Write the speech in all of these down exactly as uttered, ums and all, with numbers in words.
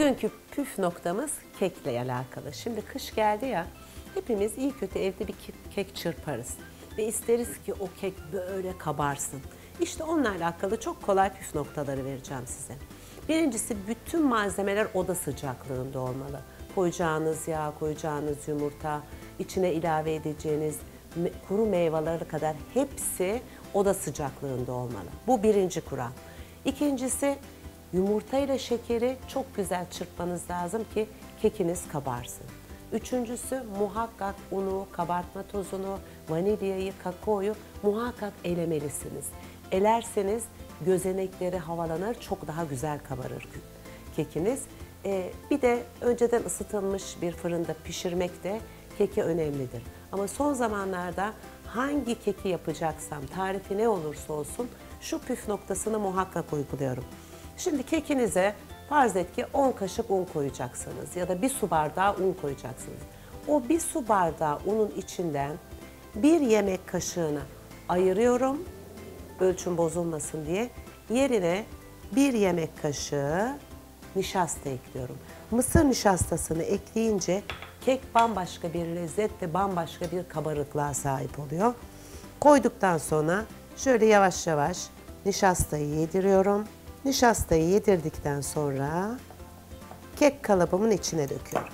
Bugünkü püf noktamız kekle alakalı. Şimdi kış geldi ya, hepimiz iyi kötü evde bir kek çırparız. Ve isteriz ki o kek böyle kabarsın. İşte onunla alakalı çok kolay püf noktaları vereceğim size. Birincisi, bütün malzemeler oda sıcaklığında olmalı. Koyacağınız yağ, koyacağınız yumurta, içine ilave edeceğiniz kuru meyveleri kadar hepsi oda sıcaklığında olmalı. Bu birinci kural. İkincisi, yumurta ile şekeri çok güzel çırpmanız lazım ki kekiniz kabarsın. Üçüncüsü, muhakkak unu, kabartma tozunu, vanilyayı, kakaoyu muhakkak elemelisiniz. Elerseniz gözenekleri havalanır, çok daha güzel kabarır kekiniz. Ee, bir de önceden ısıtılmış bir fırında pişirmek de keki önemlidir. Ama son zamanlarda hangi keki yapacaksam, tarifi ne olursa olsun şu püf noktasını muhakkak uyguluyorum. Şimdi kekinize farz et ki on kaşık un koyacaksınız ya da bir su bardağı un koyacaksınız. O bir su bardağı unun içinden bir yemek kaşığını ayırıyorum, ölçüm bozulmasın diye. Yerine bir yemek kaşığı nişasta ekliyorum. Mısır nişastasını ekleyince kek bambaşka bir lezzet ve bambaşka bir kabarıklığa sahip oluyor. Koyduktan sonra şöyle yavaş yavaş nişastayı yediriyorum. Nişastayı yedirdikten sonra kek kalıbımın içine döküyorum.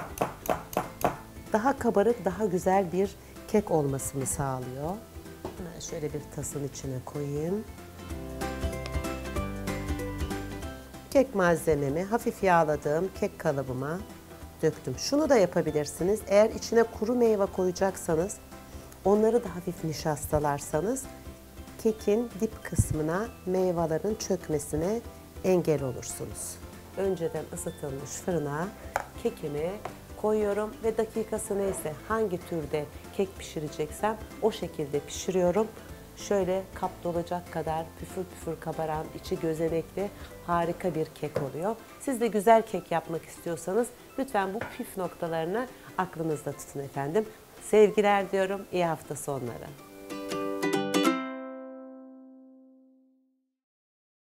Daha kabarık, daha güzel bir kek olmasını sağlıyor. Hemen şöyle bir tasın içine koyayım. Kek malzememi hafif yağladığım kek kalıbıma döktüm. Şunu da yapabilirsiniz. Eğer içine kuru meyve koyacaksanız, onları da hafif nişastalarsanız kekin dip kısmına meyvelerin çökmesine engel olursunuz. Önceden ısıtılmış fırına kekimi koyuyorum ve dakikası neyse, hangi türde kek pişireceksem o şekilde pişiriyorum. Şöyle kap dolacak kadar püfür püfür kabaran, içi gözenekli harika bir kek oluyor. Siz de güzel kek yapmak istiyorsanız lütfen bu püf noktalarını aklınızda tutun efendim. Sevgiler diyorum, iyi hafta sonları.